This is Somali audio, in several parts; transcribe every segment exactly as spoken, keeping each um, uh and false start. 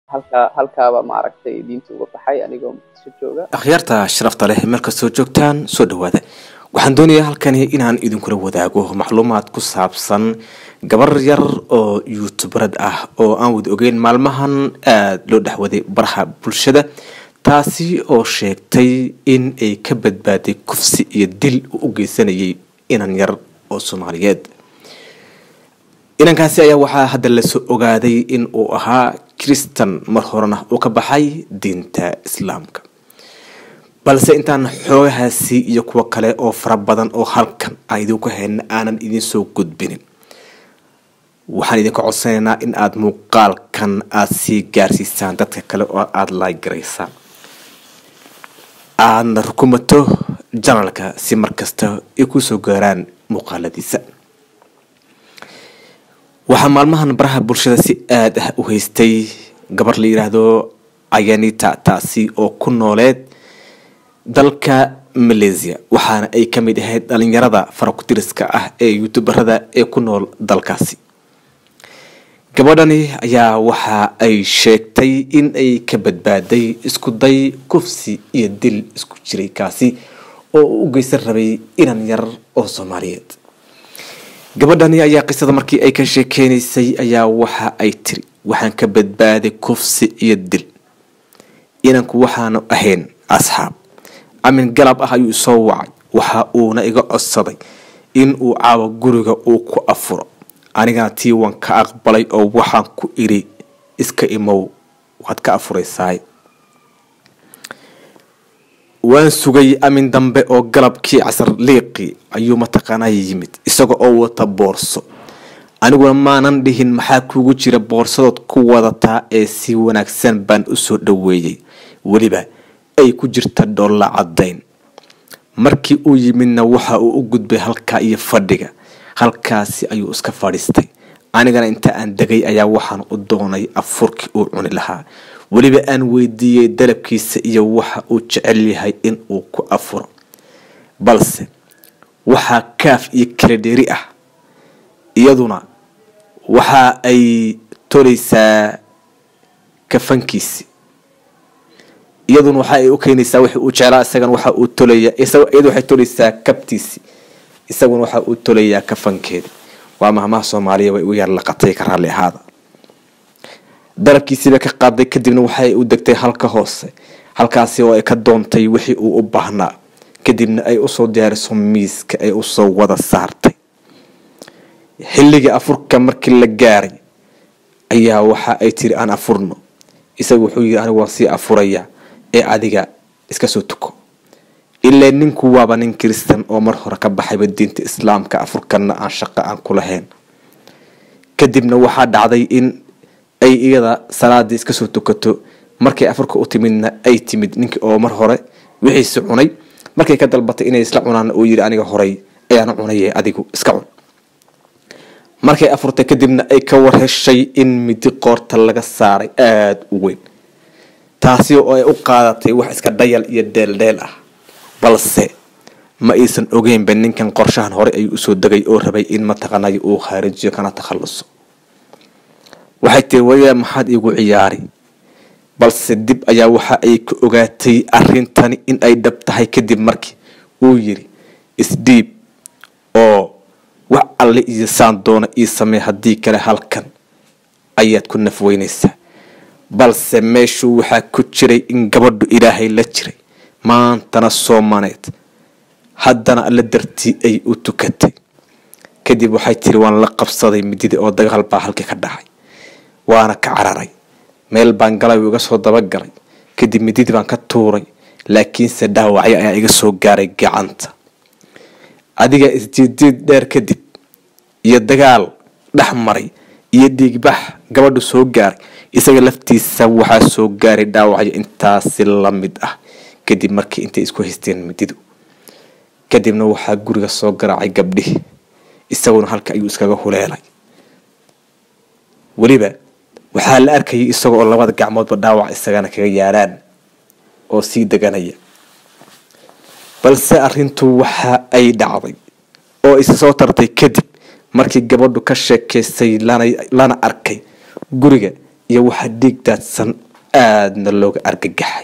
halka halkaaba ma aragtay diinta uga baxay anigoo soo jooga akhyaarta sharafta leh marka soo joogtaan soo dhawaada waxaan doonayaa halkani inaan idin kula wadaago macluumaad ku saabsan gabar yar oo youtuberad ah oo aan wada ogeyn maalmahan aad loo dhaxwaday baraha bulshada taasi oo sheegtay in ay ka badbaaday kufsi iyo dil u geysanayay inan yar oo Soomaaliyeed inankaasi ayaa waxaa hadda la soo ogaaday in uu ahaa Kristan mar horena uu ka baxay diinta Islaamka balse intaan xoogahaasi iyo kuwa kale oo fara badan oo halkan ay idinku hayna aanan idin soo gudbinin waxaan idin ka codsanaynaa in aad muuqaalkan aad si gaarsiisaan dadka kale oo aad like gareysaan aan rukumato channelka si markasta ay ku soo gaaraan muuqaaladiisa waxaa maalmahan baraha bulshada si aad ah u haystay gabar la yiraahdo Ayanita taasi oo ku nooleed dalka Malaysia waxaana ay kamid ahayd dhalinyarada farakutiriska ah ee youtuberada ee ku nool dalkaasi gabadhani ayaa waxa ay sheegtay in ay ka badbaaday isku day kufsi iyo dil isku jiray kaasi oo u geysan rabay inan yar oo Soomaaliyeed gabadhani ayaa qisada markii ay ka sheekeysay ayaa waxa ay tiri waxaan ka badbaaday kufsi iyo dil inanku waxaanu ahayn asxaab amin galab ah ayuu soo wacay waxa uuna iga codsaday in uu caawa guriga uu ku afuro aniga tii waan ka aqbalay oo waxaan ku iri iska imow waad ka afuraysaa waan sugay amin dambe oo galabkii casar liiqi ayuu mataqaanay yimid isaga oo wata boorso aniguna maanan dhihin maxaa kuugu jira boorsadood ku wadataa ee si wanaagsan baan u soo dhaweeyay waliba ay ku jirta doolla cadeyn markii uu yimidna waxa uu u gudbay halka iyo fadhiga halkaasi ayuu iska fadhiistay anigana inta aan dagay ayaa waxaan u doonay afurkii uu cuni lahaa waliba aan weydiiyay dalabkiisa iyo waxa uu jecel yahay in uu ku afuro balse waxa kaaf iyo kala dheeri ah iyaduna waxa ay toleysaa kafankiisi iyaduna waxa ay u keenaysaa wixii uu jeclaa isagan waxa uu tolaya iyadu waxay toleysaa kabtiisi isaguna waxa uu tolayaa kafankeeda waa mahmaha Soomaaliya way u yar laqatay ka raali ahaada darabkiisa ka qaaday kadibna waxay u degtay halka hoose halkaasi oo ay ka doontay wixii uu u baahnaa kadibna ay u soo diyaariso miiska ay u soo wada saartay xilliga afurka markii la gaaray ayaa waxa ay tiri aan afurno isagu wuxuu yiri anigu waan si afuraya ee adiga iska soo tuko ilaa ninku waaba nin Kristan oo mar hore ka baxay diinta Islaamka afurkana aan shaqo aan ku lahayn kadibna waxa dhacday in ay iyada salaad iska soo tukato markay afurka u timidna ay timid ninki oo mar hore wixii cunay markay ka dalbatay inay isla cunaan oo yiri aniga horay ayaan cunayay adigu iska cun markay afurtay kadibna ay ka warheshay in midi qoorta laga saaray aad u weyn taasi oo ay u qaadatay wax iska dhayal iyo deeldeel ah balse ma aysan ogeyn ben ninkan qorshahan hore ay u soo dagay oo rabay in mataqaanay uu kharijiyo kana takhaluso waxay tii waya maxad igu ciyaari balse dib ayaa waxa ay ka ogaatay arintani in ay dab tahay kadib markii uu yiri isdiib oo wax alle iyo saan doona ii samee hadii kale halkan ayaad ku nafweynaysaa balse meeshu waxa ku jiray in gabadhu Ilaahay la jiray maantana Soomaaliyeed haddana alla dartii ay u tukatay kadib waxay tiri waan la qabsaday midida oo dagaal baa halka ka dhacay waana ka cararay meel baan galay uga soo daba galay kadib midida baan ka tuuray laakiin se dhaawacay ayaa iga soo gaaray gacanta adiga isjiidid dheer kadib iyo dagaal dhaxmaray iyo dhiigbax gabadhu soo gaaray isaga laftiisa waxa soo gaaray dhaawacyo intaas la mid ah kadib markii intay isku haysteen mididu kadibna waxa guriga soo garaacay gabdhihi isaguna halka ayuu iskaga huleelay waliba waxa la arkay isagoo labada gacmoodba dhaawac isagana kaga yaaraan oo si deganaya balse arintu waxa ay dhacday oo isa soo tartay kadib markii gabadhu ka sheekeysay lana lana arkay guriga iyo waxa dhiig daadsan aadna looga argagaxay.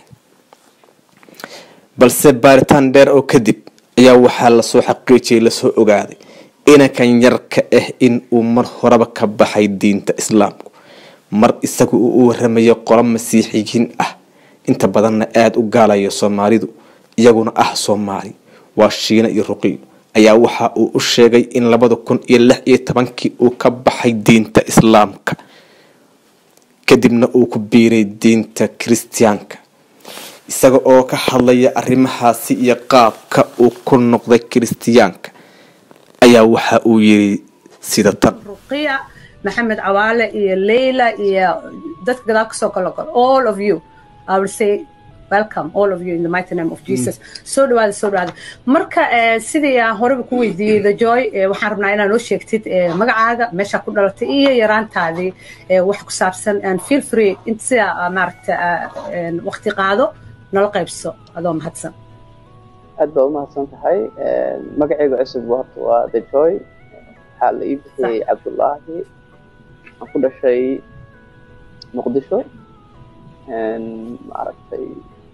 balse baaritaan dheer oo kadib ayaa waxaa lasoo xaqiijiyay lasoo ogaaday inankan yarka ah in uu mar horeba ka baxay diinta islaamku, mar isagu uu u waramayo qolo masiixiyiin ah, inta badanna aada u gaalayo Soomaalidu iyaguna ah Soomaali waa Shiina iyo Ruqiyo ayaa waxa uu u sheegay in labada kun iyo lix iyo tobankii uu ka baxay diinta islaamka kadibna uu ku biiray diinta Kiristaanka. isaga oo ka hadlaya arrimahaasi iyo qaabka uu ku noqday Kiristaanka ayaa waxa uu yiri sida tan: Ruqiya, Maxamed Cawaale iyo Leila iyo dadka gadaal ka soo kala kala, all of you, I will say welcome all of you in the mighty name of Jesus. soo dhawaada soo dhawaada marka sidii aan horeba ku weydiiyay The Joy, waxaan rabnaa inaad noo sheegtid magacaaga, meesha ku dhalatay iyo yaraantaadii wax ku saabsan, and feel free inta sida maaragta waqti qaado nala qaybso adoo mahadsan. aad baa u mahadsan tahay. magacayga cusub horta waa The Joy, waxaa la ii bixiyey Cabdullaahi. waxaan ku dhashay Muqdisho, maaragtay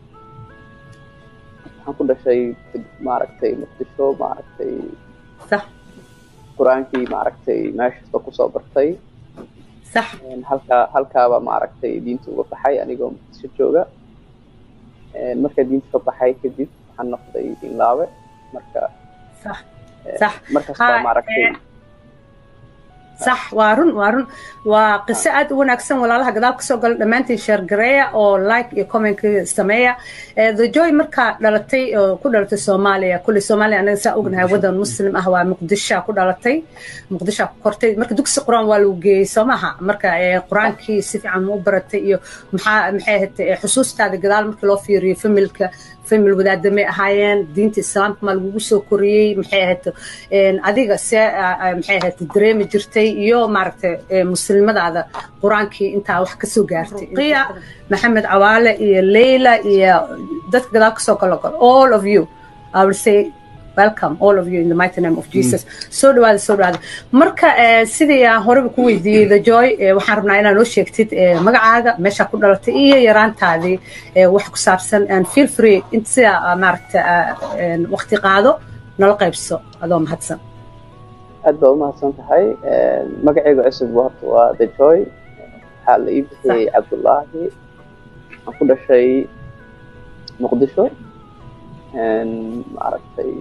waxaan ku dhashay maaragtay Muqdisho, maaragtay sax quraankii maaragtay meesha kusoo bartay. sax halka halkaaba maaragtay diinta uga baxay anigoo Muqdisho jooga. marka diinta ka baxay kadib waxaan noqday diinlaawe. marka sax sax markaas baa maaragtay صح وارن وارن وقصة أد ونكسن ولا لها قدام كسر قال دمانتي شير قرية أو لايك يكومنت استماع. The Joy مركا دلتي كل دلتي الصومالية كل صومالية أنا سأقولها وده مسلم أهوا مقدشة كل دلتي مقدشة كورتي مركا دوكس قرآن والوجي سماها مركا قرآن كي سفي عن مبرتي محا محيه حسوس هذا قدام مركا لو في في ملك في الوداد دمي هايين دينة الإسلام مال وسو كوري محيه إن أديك سا محيه دريم جرتي iyo maaragtay muslimada quraankii inta wax ka soo gaartay. Ruqiya, Maxamed Cawaale iyo Leila iyo dadka gadaal ka soo kala kala, all of you, I will say welcome all of you in the mighty name of Jesus. soo dhawaada soo dhawaada marka sidii aan horeba ku weydiiyay The Joy, waxaan rabnaa inaad noo sheegtid magacaaga, meesha ku dhalatay iyo yaraantaadii wax ku saabsan, and feel free inta sida maaragtay waqti qaado nala qaybso adoo mahadsan. aad baa u mahadsan tahay. magacayga cusub horta waa The Joy, waxaa la ii bixiyey Cabdullaahi. waxaan ku dhashay Muqdisho, maaragtay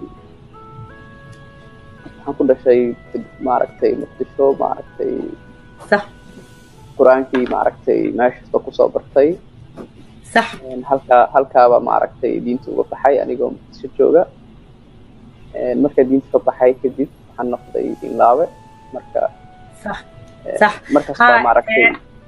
waxaan ku dhashay maaragtay Muqdisho, maaragtay sax quraankii maaragtay meesha kusoo bartay. sax halka halkaaba maaragtay diinta uga baxay anigoo Muqdisho jooga. marka diinta ka baxay kadib waxaan noqday diinlaawe. marka صح صح markaas baa maaragtay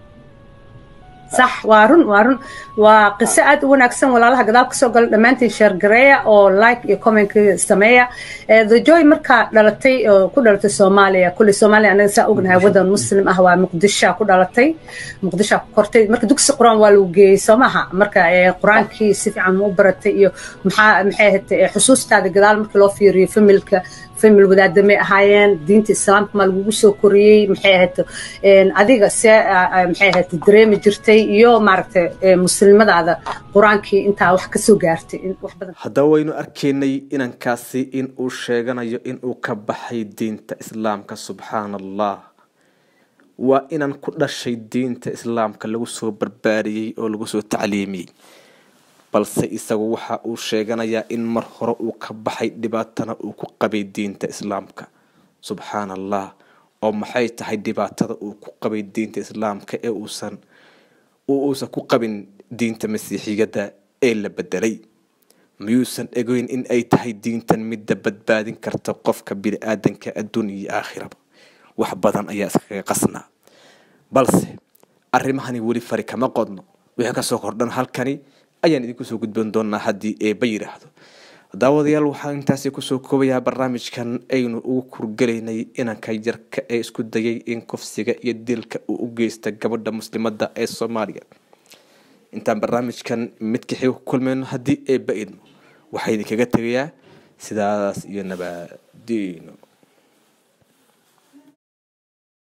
صح وارن وارن وقصة أد ونكسن ولا لها قدام كسر قال دمانتي شير قرية أو لايك يكومنت استماع. The Joy مركا دلتي كل دلتي الصومالية كل صومالية أنا سأقولها وده مسلم أهوا مقدشة كل دلتي مقدشة كورتي مركا دوكس قرآن والوجي سماها مركا قرآن كي سفي عن مبرتي محا محيه حسوس هذا قدام مركا لو في في ملك في الوداد دمي هايين دينة الإسلام مال وسو كوري محيه إن أديك سا محيه دريم جرتي iyo maaragtay muslimada quraankii inta wax ka soo gaartay wax badan. hadda waynu arkaynay inankaasi in uu sheeganayo in uu ka baxay diinta islaamka. subxaanallah, waa inan ku dhashay diinta islaamka, lagu soo barbaariyay oo lagu soo tacliimiyay, balse isagu waxa uu sheeganayaa in mar hore uu ka baxay dhibaatana uu ku qabay diinta islaamka. subxaanallah, oo maxay tahay dhibaatada uu ku qabay diinta islaamka ee uusan uusan ku qabin diinta masiixiyada ee la bedelay? miyuusan egoyn in ay tahay diintan midda badbaadin karta qofka bini'aadanka adduun iyo aakhiraba? wax badan ayaa iskaga qasnaa, balse arrimahani weli fari kama qodno. wixii ka soo kordhan halkani ayaan idinku soo gudbin doonaa haddii eebba yiraahdo. daawadayaal, waxaan intaasi kusoo koobayaa barnaamijkan aynu ugu kurgalaynay inanka yarka ee isku dayay in kufsiga iyo dilka uu u geysta gabadha muslimada ee Soomaaliya. intaan barnaamijkan mid ka xig ku kulmayno haddii eebba idmo, waxaan idinkaga tagayaa sidaas iyo nabadiino.